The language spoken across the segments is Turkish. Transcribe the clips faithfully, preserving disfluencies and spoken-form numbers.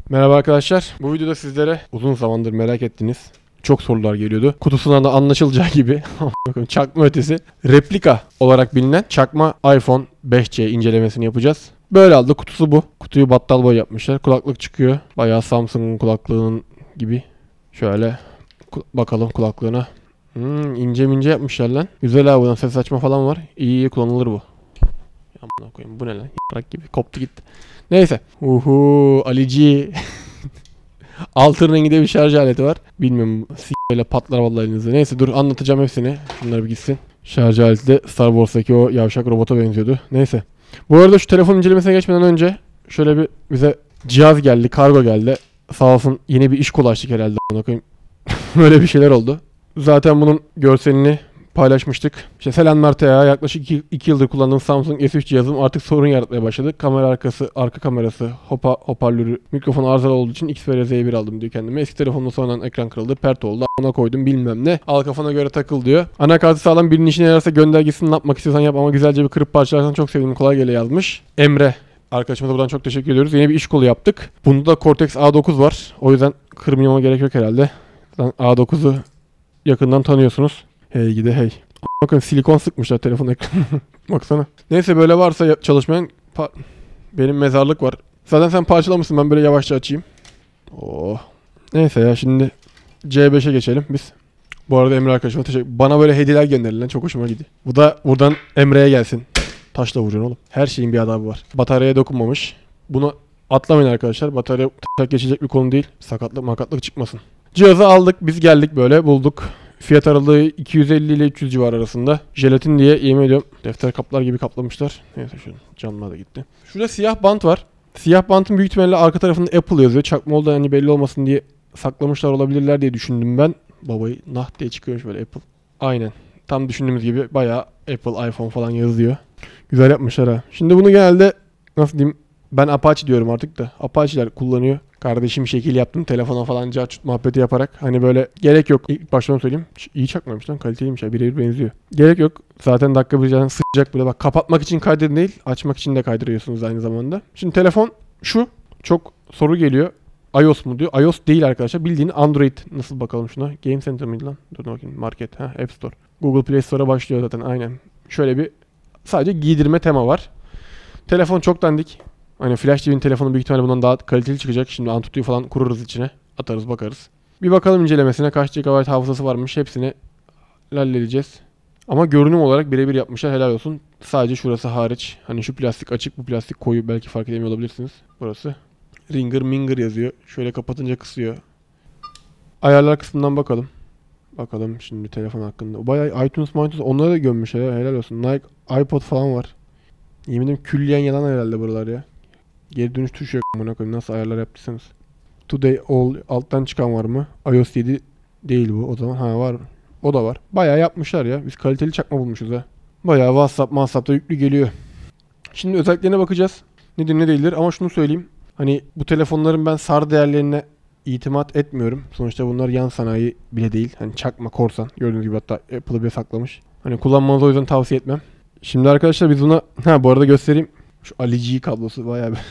Merhaba arkadaşlar. Bu videoda sizlere uzun zamandır merak ettiğiniz çok sorular geliyordu. Kutusundan da anlaşılacağı gibi çakma ötesi replika olarak bilinen çakma iPhone beş C incelemesini yapacağız. Böyle aldı. Kutusu bu. Kutuyu battal boy yapmışlar. Kulaklık çıkıyor. Bayağı Samsung'un kulaklığının gibi. Şöyle bakalım kulaklığına. Hmm, ince mince yapmışlar lan. Güzel abi, buradan ses açma falan var. İyi iyi kullanılır bu. Amına koyayım, bu ne lan? Yaprak gibi koptu gitti. Neyse. Uhu Alici. Altın renginde bir şarj aleti var. Bilmiyorum, s***yle patlar vallahi elinizde. Neyse dur, anlatacağım hepsini. Şunlar bir gitsin. Şarj aleti de Star Wars'taki o yavşak robota benziyordu. Neyse. Bu arada şu telefon incelemesine geçmeden önce şöyle bir bize cihaz geldi, kargo geldi. Sağ olsun yeni bir iş kolaştık herhalde. Böyle bir şeyler oldu. Zaten bunun görselini paylaşmıştık. İşte selam Mert ya, yaklaşık iki yıldır kullandığım Samsung S üç cihazım artık sorun yaratmaya başladı. Kamera arkası, arka kamerası, hopa, hoparlörü, mikrofon arızalı olduğu için Xperia Z bir aldım diyor kendime. Eski telefonla sonradan ekran kırıldı, pert oldu, ona koydum bilmem ne. Al kafana göre takıl diyor. Anakartı sağlam, birinin işine yararsa göndergesini, ne yapmak istiyorsan yap ama güzelce bir kırıp parçalarsan çok sevinirim, kolay gele yazmış. Emre arkadaşıma da buradan çok teşekkür ediyoruz. Yeni bir iş kolu yaptık. Bunda da Cortex A dokuz var. O yüzden kırmama gerek yok herhalde. A dokuzu yakından tanıyorsunuz. Hey gide hey. Bakın silikon sıkmışlar telefon ekranına. Baksana. Neyse, böyle varsa çalışmayan benim mezarlık var. Zaten sen parçalamışsın, ben böyle yavaşça açayım. Oh. Neyse ya, şimdi C beşe geçelim biz. Bu arada Emre arkadaşıma teşekkür. Bana böyle hediyeler gönderilen çok hoşuma gidiyor. Bu da buradan Emre'ye gelsin. Taşla vuracaksın oğlum. Her şeyin bir adabı var. Bataryaya dokunmamış. Bunu atlamayın arkadaşlar. Batarya tak geçecek bir konu değil. Sakatlık makatlık çıkmasın. Cihazı aldık, biz geldik, böyle bulduk. Fiyat aralığı iki yüz elli ile üç yüz civarı arasında. Jelatin diye yemin ediyorum defter kaplar gibi kaplamışlar. Neyse, şu camlar da gitti. Şurada siyah bant var. Siyah bantın büyük ihtimalle arka tarafında Apple yazıyor. Çakma oldu, hani belli olmasın diye saklamışlar olabilirler diye düşündüm ben. Babayı nah diye çıkıyormuş böyle Apple. Aynen. Tam düşündüğümüz gibi bayağı Apple, iPhone falan yazıyor. Güzel yapmışlar ha. Şimdi bunu genelde nasıl diyeyim, ben Apache diyorum artık da. Apache'ler kullanıyor. Kardeşim şekil yaptım telefona falan, carçut muhabbeti yaparak. Hani böyle gerek yok. İlk baştan söyleyeyim. İyi çakmamış lan, kaliteliymiş ya, birebir benziyor. Gerek yok. Zaten dakika bir zaten sıcak böyle, bak kapatmak için kaydırın değil, açmak için de kaydırıyorsunuz aynı zamanda. Şimdi telefon şu. Çok soru geliyor. iOS mu diyor. iOS değil arkadaşlar. Bildiğin Android. Nasıl bakalım şuna? Game Center mıydı lan? Dur bakayım. Market. Ha, App Store. Google Play Store'a başlıyor zaten. Aynen. Şöyle bir sadece giydirme tema var. Telefon çok dandik. Hani Flash T V'nin telefonu büyük ihtimalle bundan daha kaliteli çıkacak. Şimdi Antutu'yu falan kururuz içine. Atarız bakarız. Bir bakalım incelemesine. Kaç G B hafızası varmış. Hepsini halledeceğiz. Ama görünüm olarak birebir yapmışlar. Helal olsun. Sadece şurası hariç. Hani şu plastik açık, bu plastik koyu. Belki fark edemiyor olabilirsiniz. Burası. Ringer Minger yazıyor. Şöyle kapatınca kısıyor. Ayarlar kısmından bakalım. Bakalım şimdi telefon hakkında. Bayağı iTunes, iTunes onları da gömmüşler ya. Helal olsun. Nike, iPod falan var. Yemin ederim külliyen yalan herhalde buralar ya. Geri dönüş tuşu yok. Buna koyayım, nasıl ayarlar yaptıysanız. Today all alttan çıkan var mı? iOS yedi değil bu o zaman. Ha var. O da var. Bayağı yapmışlar ya. Biz kaliteli çakma bulmuşuz ha. Bayağı WhatsApp, WhatsApp'ta yüklü geliyor. Şimdi özelliklerine bakacağız. Nedir ne değildir ama şunu söyleyeyim. Hani bu telefonların ben SAR değerlerine itimat etmiyorum. Sonuçta bunlar yan sanayi bile değil. Hani çakma, korsan. Gördüğünüz gibi hatta Apple'ı bile saklamış. Hani kullanmanızı o yüzden tavsiye etmem. Şimdi arkadaşlar biz buna... Ha bu arada göstereyim. Şu Alici kablosu bayağı bir...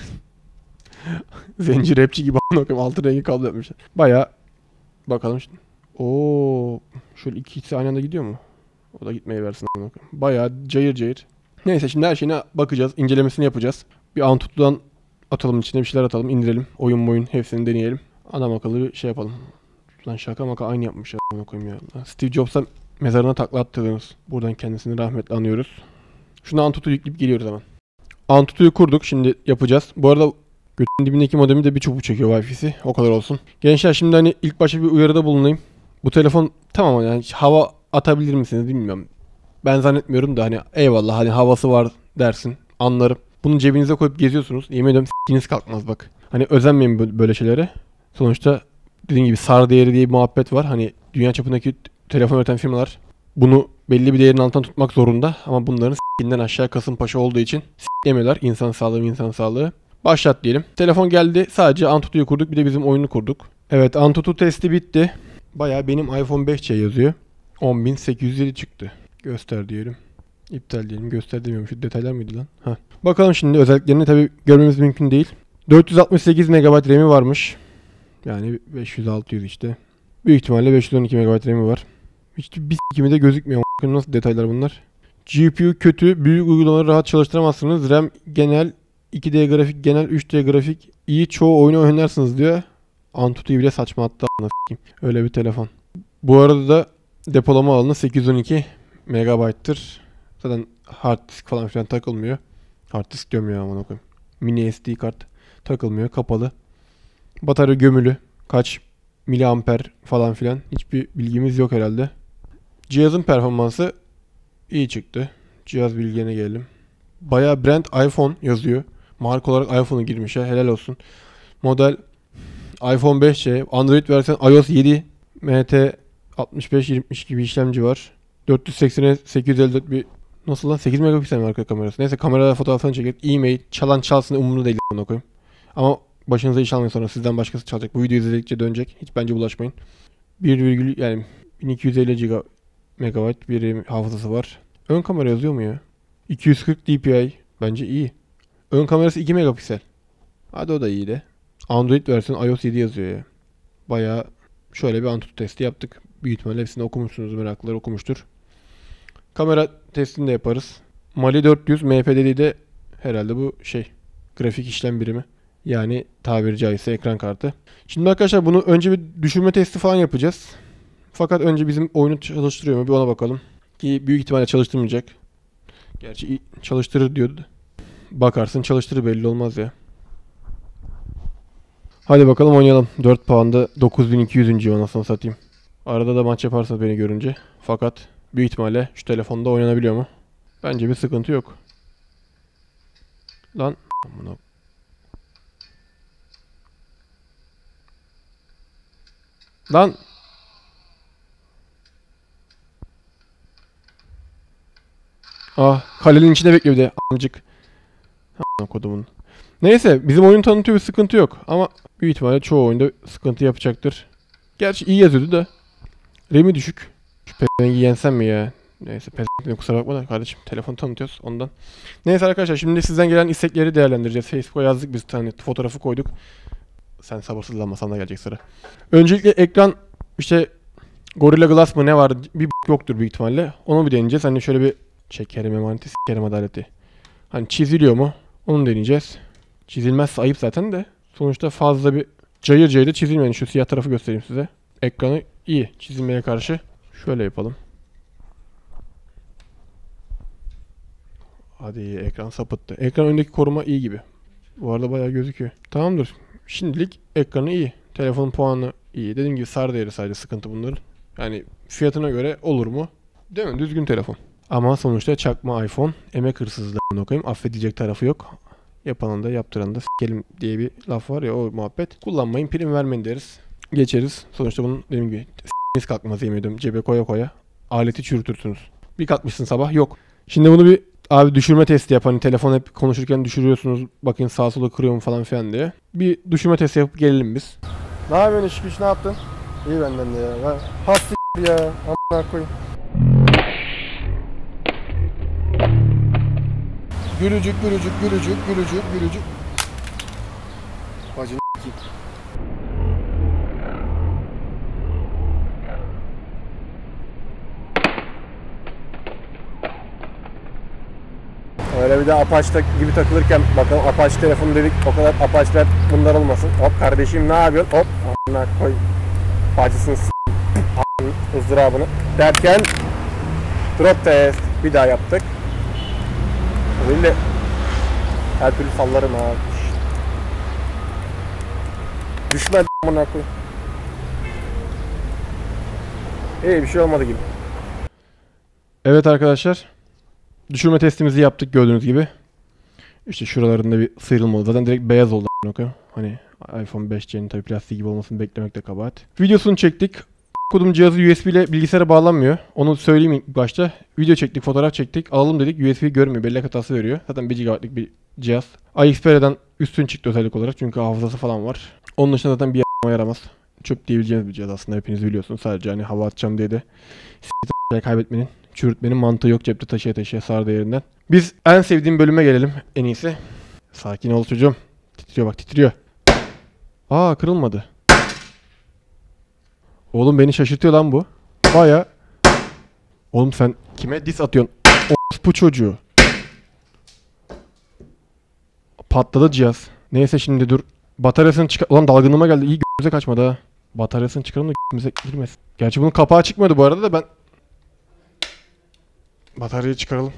Zenci rapçi gibi bakıyorum. Altı rengi kablo yapmışlar. Bayağı... Bakalım şimdi. Oo, şöyle ikisi aynı anda gidiyor mu? O da gitmeye versin. Bayağı cayır cayır. Neyse, şimdi her şeyine bakacağız. İncelemesini yapacağız. Bir Antutu'dan atalım, içine bir şeyler atalım, indirelim. Oyun boyun hepsini deneyelim. Adam akıllı bir şey yapalım. Lan şaka maka aynı yapmışlar. Ona koyayım ya. Steve Jobs'a mezarına takla attırdınız. Buradan kendisini rahmetle anıyoruz. Şunu Antutu'yu yükleyip geliyoruz hemen. Antutu'yu kurduk. Şimdi yapacağız. Bu arada götünün dibindeki modemi de bir çubuk çekiyor Wi-Fi'si. O kadar olsun. Gençler şimdi hani ilk başta bir uyarıda bulunayım. Bu telefon tamam yani hava atabilir misiniz bilmiyorum. Ben zannetmiyorum da hani eyvallah hani havası var dersin. Anlarım. Bunu cebinize koyup geziyorsunuz. Yemin ediyorum s**kiniz kalkmaz bak. Hani özenmeyin böyle şeylere. Sonuçta dediğim gibi SAR değeri diye bir muhabbet var. Hani dünya çapındaki telefon üreten firmalar bunu belli bir değerin altından tutmak zorunda. Ama bunların s**kinden aşağı Kasımpaşa olduğu için s**lemiyorlar. İnsan sağlığı insan sağlığı. Başlat diyelim. Telefon geldi. Sadece Antutu'yu kurduk. Bir de bizim oyunu kurduk. Evet, Antutu testi bitti. Bayağı benim iPhone beş C yazıyor. on bin sekiz yüz yedi çıktı. Göster diyelim. İptal diyelim. Göster demiyorum. Şu detaylar mıydı lan? Heh. Bakalım şimdi özelliklerini tabii görmemiz mümkün değil. dört yüz altmış sekiz megabayt RAM'i varmış. Yani beş yüz altı yüz işte. Büyük ihtimalle beş yüz on iki megabayt RAM'i var. Hiç bir s**kimi de gözükmüyor. Nasıl detaylar bunlar? G P U kötü. Büyük uygulamaları rahat çalıştıramazsınız. RAM genel, iki D grafik genel, üç D grafik iyi. Çoğu oyunu oynarsınız diyor. Antutu'yu bile saçma attı. Öyle bir telefon. Bu arada da depolama alanı sekiz yüz on iki megabayttır. Zaten hard disk falan filan takılmıyor. Hard disk diyorum ya, aman okuyayım. Mini S D kart takılmıyor. Kapalı. Batarya gömülü. Kaç miliamper falan filan. Hiçbir bilgimiz yok herhalde. Cihazın performansı iyi çıktı. Cihaz bilgilerine gelelim. Bayağı brand iPhone yazıyor. Marka olarak iPhone'u girmiş ya. Helal olsun. Model iPhone beş C. Android versiyon iOS yedi. M T altmış beş yetmiş gibi işlemci var. dört yüz seksene sekiz yüz elli dört bir nasıl lan, sekiz megapiksel mi arka kamerası? Neyse, kamerada fotoğrafını çekip e-mail çalan çalsın, umurumda değil onu koyayım. Ama başınıza iş almayın, sonra sizden başkası çalacak. Bu videoyu izledikçe dönecek. Hiç bence bulaşmayın. bir virgül yani bin iki yüz elli megabayt bir hafızası var. Ön kamera yazıyor mu ya? iki yüz kırk D P I bence iyi. Ön kamerası iki megapiksel. Hadi o da iyi de. Android versiyonu iOS yedi yazıyor ya. Bayağı şöyle bir Antutu testi yaptık. Büyük ihtimalle hepsini okumuşsunuz, meraklılar okumuştur. Kamera testini de yaparız. Mali dört yüz M P dediği de herhalde bu şey, grafik işlem birimi. Yani tabiri caizse ekran kartı. Şimdi arkadaşlar bunu önce bir düşürme testi falan yapacağız. Fakat önce bizim oyunu çalıştırıyor mu bir ona bakalım. Ki büyük ihtimalle çalıştırmayacak. Gerçi çalıştırır diyordu. Bakarsın çalıştırır, belli olmaz ya. Hadi bakalım oynayalım. dört puanda dokuz bin iki yüz. anasını satayım. Arada da maç yaparsanız beni görünce. Fakat büyük ihtimalle şu telefonda oynanabiliyor mu? Bence bir sıkıntı yok. Lan. Lan. Ah, kalenin içinde bekliyor bir de amcık. Kodumun. Neyse, bizim oyun tanıtıyor, bir sıkıntı yok. Ama büyük ihtimalle çoğu oyunda sıkıntı yapacaktır. Gerçi iyi yazıyordu da. RAM'i düşük. Şu pezevengi yensem mi ya? Neyse, pezevenkle kusura bakma da kardeşim, telefonu tanıtıyoruz ondan. Neyse arkadaşlar, şimdi sizden gelen istekleri değerlendireceğiz. Facebook'a yazdık biz, tane fotoğrafı koyduk. Sen sabırsızlanma, sana gelecek sıra. Öncelikle ekran işte Gorilla Glass mı ne var, bir yoktur büyük ihtimalle. Onu bir deneyeceğiz. Hani şöyle bir şekerim emaneti s**kerim adaleti. Hani çiziliyor mu? Onu deneyeceğiz. Çizilmezse ayıp zaten de. Sonuçta fazla bir cayır cayır da çizilmeyen, şu siyah tarafı göstereyim size. Ekranı iyi çizilmeye karşı. Şöyle yapalım. Hadi, ekran sapıttı. Ekran önündeki koruma iyi gibi. Bu arada bayağı gözüküyor. Tamamdır. Şimdilik ekranı iyi. Telefonun puanı iyi. Dediğim gibi SAR değeri sadece sıkıntı bunların. Yani fiyatına göre olur mu? Değil mi? Düzgün telefon. Ama sonuçta çakma iPhone. Emek hırsızlığını okuyayım. Affedilecek tarafı yok. Yapanın da yaptıran da s**kelim diye bir laf var ya, o muhabbet. Kullanmayın, prim vermeyin deriz. Geçeriz. Sonuçta bunun dediğim gibi s**niz kalkmaz, yemin ediyorum. Cebe koya koya aleti çürütürsünüz. Bir kalkmışsın sabah, yok. Şimdi bunu bir abi düşürme testi yap. Hani telefon hep konuşurken düşürüyorsunuz. Bakın sağa sola kırıyor mu falan filan diye. Bir düşürme testi yapıp gelelim biz. Ne yapıyorsun iş güç, ne yaptın? İyi benden de ya. Ha s*** ya. Amına koyayım. Gülücük gülücük gülücük gülücük gülücük. Bacını s***. Öyle bir de Apache gibi takılırken bakalım, Apache telefonu dedik, o kadar Apache'ler bunlar olmasın. Hop kardeşim ne yapıyorsun? Hop amına koy. Bacısını s***. ızdırabını derken drop test bir daha yaptık. Öyle her türlü sallarım ha. Düşme amına koy. İyi, bir şey olmadı gibi. Evet arkadaşlar. Düşürme testimizi yaptık gördüğünüz gibi. İşte şuralarında bir sıyrılma oldu. Zaten direkt beyaz oldu. Hani iPhone beş C'nin tabii plastiği gibi olmasını beklemek de kabahat. Videosunu çektik. Kodum cihazı U S B ile bilgisayara bağlanmıyor. Onu söyleyeyim ilk başta. Video çektik, fotoğraf çektik. Alalım dedik. U S B görmüyor. Bellek hatası veriyor. Zaten bir gigabaytlık bir cihaz. iXperia'dan üstün çıktı özellik olarak. Çünkü hafızası falan var. Onun dışında zaten bir y***ma yaramaz. Çöp diyebileceğiniz bir cihaz aslında. Hepiniz biliyorsunuz. Sadece hani hava atacağım diye de s*** kaybetmenin, çürütmenin mantığı yok. Cepte taşıya taşıya SAR değerinden. Biz en sevdiğim bölüme gelelim en iyisi. Sakin ol çocuğum. Titriyor bak, titriyor. Aa, kırılmadı. Oğlum beni şaşırtıyor lan bu. Baya. Oğlum sen kime diss atıyorsun? Bu çocuğu. Patladı cihaz. Neyse şimdi dur. Bataryasını çıkar... Ulan dalgınlığıma geldi. İyi göze kaçmadı ha. Bataryasını çıkaralım da göze girmesin. Gerçi bunun kapağı çıkmadı bu arada da ben... Bataryayı çıkaralım.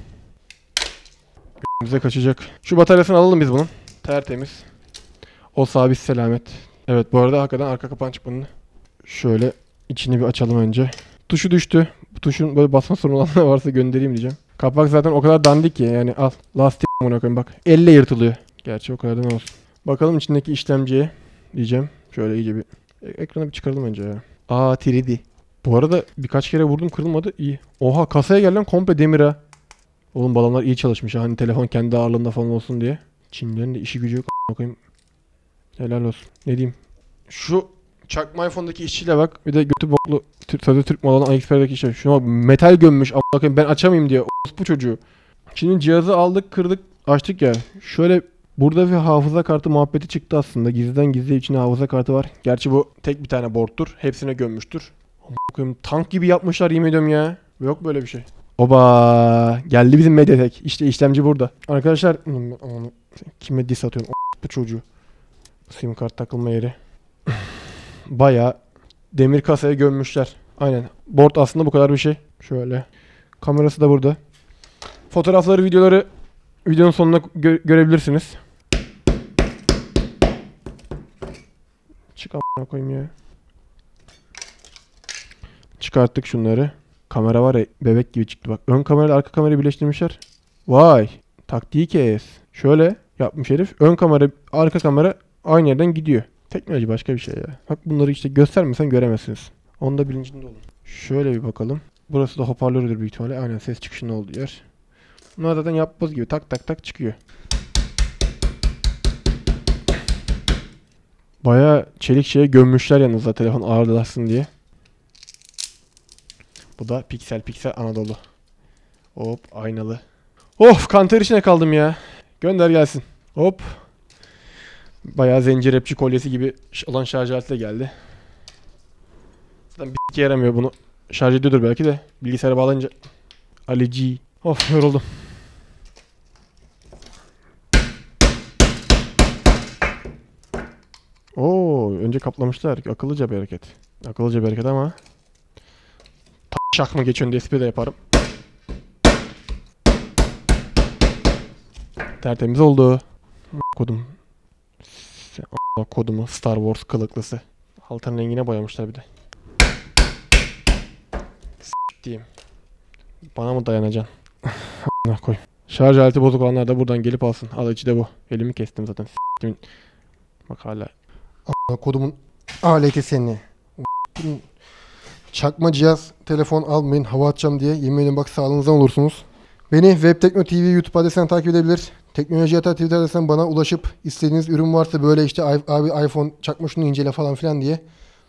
Göze kaçacak. Şu bataryasını alalım biz bunun. Tertemiz. O sabit selamet. Evet, bu arada hakikaten arka kapağın çıkmadığını. Şöyle içini bir açalım önce. Tuşu düştü. Bu tuşun böyle basma sorunu olanlar varsa göndereyim diyeceğim. Kapak zaten o kadar dandik ki yani al. Lastik amına koyayım bak. Elle yırtılıyor. Gerçi o kadar da ne olsun. Bakalım içindeki işlemciye diyeceğim. Şöyle iyice bir ekranı bir çıkaralım önce ya. Aa, üç D. Bu arada birkaç kere vurdum, kırılmadı. İyi. Oha, kasaya gelen komple demir ha. Oğlum balonlar iyi çalışmış ha. Hani telefon kendi ağırlığında falan olsun diye. Çinlilerin de işi gücü yok. Bakayım. Helal olsun. Ne diyeyim. Şu çakma iPhone'daki işçiyle bak. Bir de götü boklu Türk, sözde Türk malı olan AliExpress'deki işçi. Şuna bak, metal gömmüş. Bakayım ben açamayayım diye. Bu çocuğu. Şimdi cihazı aldık, kırdık, açtık ya. Şöyle burada bir hafıza kartı muhabbeti çıktı aslında. Gizliden gizliye içinde hafıza kartı var. Gerçi bu tek bir tane board'tur. Hepsine gömmüştür. Bakayım, tank gibi yapmışlar, yemin ediyorum ya. Yok böyle bir şey. Oba, geldi bizim Mediatek. İşte işlemci burada. Arkadaşlar kime diss atıyorum? Bu çocuğu. Sim kart takılma yeri. Bayağı demir kasaya gömmüşler. Aynen. Board aslında bu kadar bir şey. Şöyle. Kamerası da burada. Fotoğrafları, videoları videonun sonuna gö- görebilirsiniz. Çık a**ına koyayım ya. Çıkarttık şunları. Kamera var ya, bebek gibi çıktı bak. Ön kamerayla arka kamerayı birleştirmişler. Vay. Taktiği kes. Şöyle yapmış herif. Ön kamera, arka kamera aynı yerden gidiyor. Teknoloji başka bir şey ya. Bak bunları işte göstermesen göremezsiniz. Onda bilincinde olun. Şöyle bir bakalım. Burası da hoparlördür büyük ihtimalle. Aynen, ses çıkışının olduğu yer. Bunlar zaten yapboz gibi tak tak tak çıkıyor. Bayağı çelik şeye gömmüşler yanınızda telefon ağırlasın diye. Bu da piksel piksel Anadolu. Hop, aynalı. Of, kanter içine kaldım ya. Gönder gelsin. Hop. Bayağı zenci rapçi kolyesi gibi olan şarj aleti de geldi. Zaten bir şey yaramıyor, bunu şarj ediyordur belki de. Bilgisayara bağlayınca. Ali G. Of, yoruldum. Oo, önce kaplamışlar. Akıllıca bir hareket. Akıllıca bir hareket ama şak mı geçiyorsun diye espri de yaparım. Tertemiz oldu. Kodum. Kodumu Star Wars kılıklısı. Altın rengine boyamışlar bir de. S**tiyim. Bana mı dayanacaksın? Koy. Şarj aleti bozuk olanlar da buradan gelip alsın. Al, içi de bu. Elimi kestim zaten. S**timin. Bak hala. Kodumun aleti seni. Çakma cihaz, telefon almayın, hava atacağım diye. Yemin ederim bak, sağlığınızdan olursunuz. Beni Webtekno T V YouTube adresinden takip edebilir. Teknoloji Yatağı Twitter adresinden bana ulaşıp istediğiniz ürün varsa böyle işte abi iPhone çakma şunu incele falan filan diye.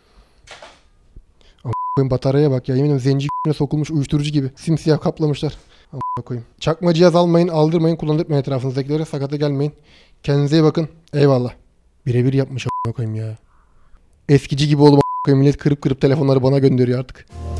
Ama bataryaya bak ya, yemin ederim zenci sokulmuş uyuşturucu gibi. Simsiyah kaplamışlar. Ama koyayım. Çakma cihaz almayın, aldırmayın, kullandırmayın etrafınızdakilere. Sakata gelmeyin. Kendinize iyi bakın. Eyvallah. Birebir yapmış a**ına koyayım ya. Eskici gibi oldum a**ına koyayım. Millet kırıp kırıp telefonları bana gönderiyor artık.